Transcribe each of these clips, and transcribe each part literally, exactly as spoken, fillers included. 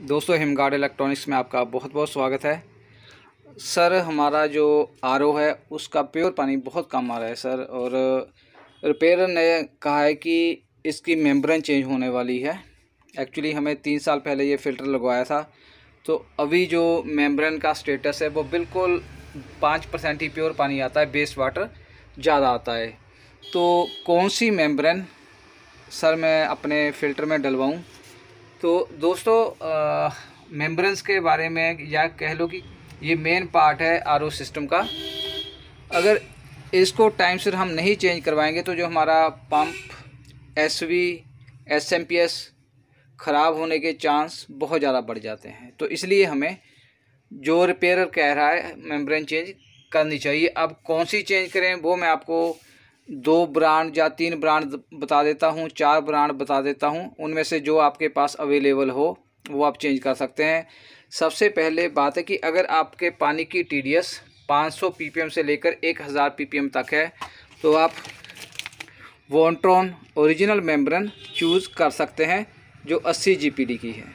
दोस्तों हिमगार्ड इलेक्ट्रॉनिक्स में आपका बहुत बहुत स्वागत है। सर हमारा जो आर ओ है उसका प्योर पानी बहुत कम आ रहा है सर, और रिपेयरर ने कहा है कि इसकी मेम्ब्रेन चेंज होने वाली है। एक्चुअली हमें तीन साल पहले ये फ़िल्टर लगवाया था, तो अभी जो मेम्ब्रेन का स्टेटस है वो बिल्कुल पाँच परसेंट ही प्योर पानी आता है, बेस वाटर ज़्यादा आता है। तो कौन सी मेम्ब्रेन सर मैं अपने फ़िल्टर में डलवाऊँ? तो दोस्तों मेम्ब्रेन्स के बारे में या कह लो कि ये मेन पार्ट है आर ओ सिस्टम का। अगर इसको टाइम से हम नहीं चेंज करवाएंगे तो जो हमारा pump S V S M P S ख़राब होने के चांस बहुत ज़्यादा बढ़ जाते हैं। तो इसलिए हमें जो रिपेयरर कह रहा है मेम्ब्रेन चेंज करनी चाहिए। अब कौन सी चेंज करें वो मैं आपको दो ब्रांड या तीन ब्रांड बता देता हूँ, चार ब्रांड बता देता हूँ। उनमें से जो आपके पास अवेलेबल हो वो आप चेंज कर सकते हैं। सबसे पहले बात है कि अगर आपके पानी की टी डी एस पाँच सौ पी पी एम से लेकर एक हज़ार पी पी एम तक है तो आप वॉन्ट्रॉन ओरिजिनल मेम्ब्रेन चूज़ कर सकते हैं जो अस्सी जी पी डी की है।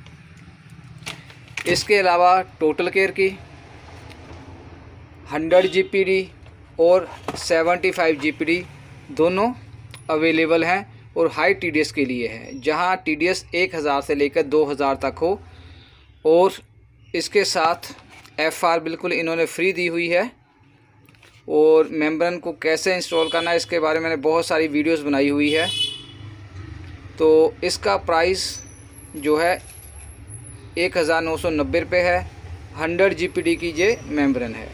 इसके अलावा टोटल केयर की हंड्रेड जी पी डी और seventy five G P D दोनों अवेलेबल हैं और हाई टी डी एस के लिए है, जहां टी डी एस एक हज़ार से लेकर दो हज़ार तक हो। और इसके साथ एफ आर बिल्कुल इन्होंने फ्री दी हुई है। और मेम्ब्रेन को कैसे इंस्टॉल करना है इसके बारे में मैंने बहुत सारी वीडियोस बनाई हुई है। तो इसका प्राइस जो है एक हज़ार नौ सौ नब्बे रुपये है। हंड्रेड जी पी डी की ये मेम्ब्रेन है।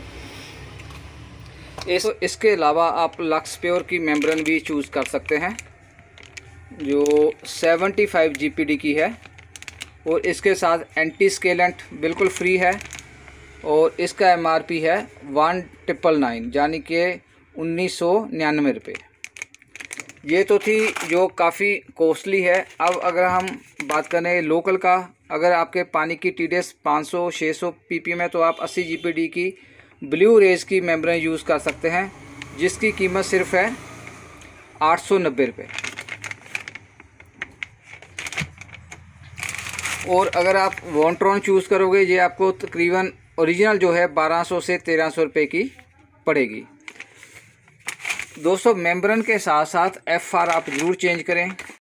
इस इसके अलावा आप लक्स प्योर की मेम्ब्रेन भी चूज़ कर सकते हैं जो seventy five G P D की है, और इसके साथ एंटी स्केलेंट बिल्कुल फ्री है। और इसका एम आर पी है वन ट्रिपल नाइन यानी कि उन्नीस सौ निन्यानवे रुपये। ये तो थी जो काफ़ी कॉस्टली है। अब अगर हम बात करें लोकल का, अगर आपके पानी की टी डी एस पाँच सौ छह सौ पी पी एम है तो आप अस्सी जी पी डी की ब्लू रेज की मेम्ब्रेन यूज़ कर सकते हैं, जिसकी कीमत सिर्फ है आठ सौ नब्बे रुपये। और अगर आप वॉन्ट्रॉन चूज़ करोगे ये आपको तकरीबन ओरिजिनल जो है बारह सौ से तेरह सौ रुपये की पड़ेगी। दोस्तों मेम्ब्रेन के साथ साथ एफ आर आप ज़रूर चेंज करें।